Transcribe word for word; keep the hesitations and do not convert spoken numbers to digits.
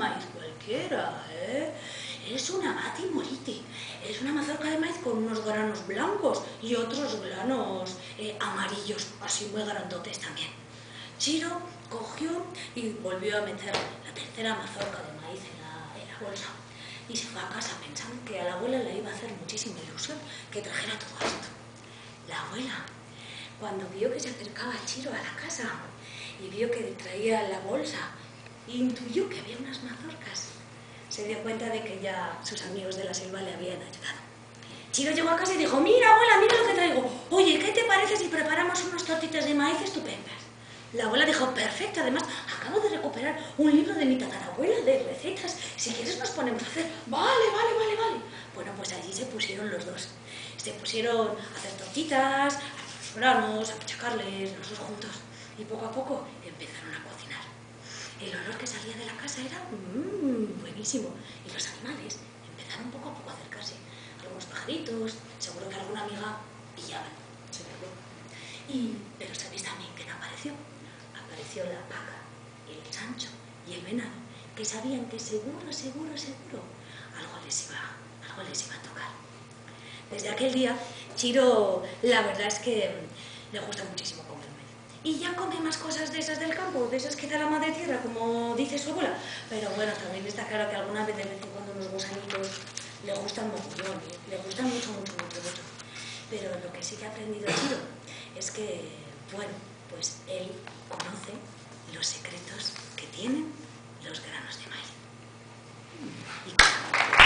maíz cualquiera, ¿eh? Es una Gatti Moriti, es una mazorca de maíz con unos granos blancos y otros granos eh, amarillos, así muy grandotes también. Chiro cogió y volvió a meter la tercera mazorca de maíz en la, en la bolsa y se fue a casa pensando que a la abuela le iba a hacer muchísima ilusión que trajera todo esto. La abuela, cuando vio que se acercaba Chiro a la casa y vio que traía la bolsa, intuyó que había unas mazorcas. Se dio cuenta de que ya sus amigos de la selva le habían ayudado. Chiro llegó a casa y dijo: mira, abuela, mira lo que traigo. Oye, ¿qué te parece si preparamos unas tortitas de maíz estupendas? La abuela dijo: perfecto, además acabo de recuperar un libro de mi tatarabuela de recetas. Si quieres nos ponemos a hacer. Vale, vale, vale, vale. Bueno, pues allí se pusieron los dos. Se pusieron a hacer tortitas, a los granos, a machacarles, los dos juntos. Y poco a poco empezaron a cocinar. El olor que salía de la casa era mmm, buenísimo. Y los animales empezaron poco a poco a acercarse. Algunos pajaritos, seguro que alguna amiga pillaban. Se pegó. Y, pero ¿sabéis también quién apareció? Apareció la vaca, el chancho y el venado, que sabían que seguro, seguro, seguro algo les iba, algo les iba a tocar. Desde aquel día, Chiro, la verdad es que le gusta muchísimo comer maíz. Y ya come más cosas de esas del campo, de esas que da la madre tierra, como dice su abuela. Pero bueno, también está claro que alguna vez de vez en cuando unos gusanitos le gustan mogollón, ¿eh? Le gustan mucho, mucho, mucho, mucho. Pero lo que sí que ha aprendido Chiro es que, bueno, pues él conoce los secretos que tienen los granos de maíz. Y